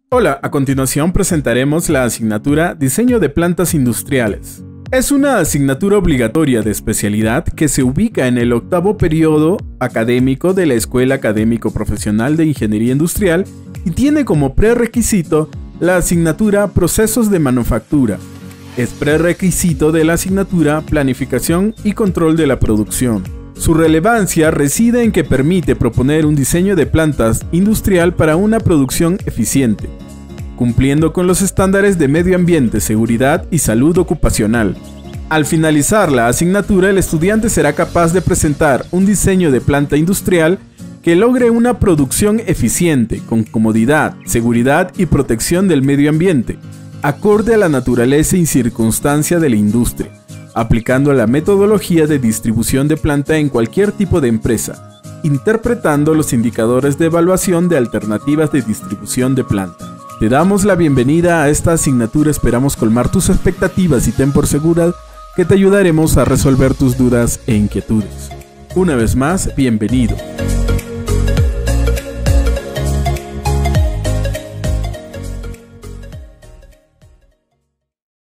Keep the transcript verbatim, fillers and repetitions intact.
Hola, a continuación presentaremos la asignatura Diseño de Plantas Industriales. Es una asignatura obligatoria de especialidad que se ubica en el octavo periodo académico de la Escuela Académico Profesional de Ingeniería Industrial y tiene como prerequisito la asignatura Procesos de Manufactura. Es prerequisito de la asignatura Planificación y Control de la Producción. Su relevancia reside en que permite proponer un diseño de plantas industrial para una producción eficiente, cumpliendo con los estándares de medio ambiente, seguridad y salud ocupacional. Al finalizar la asignatura, el estudiante será capaz de presentar un diseño de planta industrial que logre una producción eficiente, con comodidad, seguridad y protección del medio ambiente, acorde a la naturaleza y circunstancia de la industria, aplicando la metodología de distribución de planta en cualquier tipo de empresa, interpretando los indicadores de evaluación de alternativas de distribución de planta. Te damos la bienvenida a esta asignatura, esperamos colmar tus expectativas y ten por segura que te ayudaremos a resolver tus dudas e inquietudes. Una vez más, bienvenido.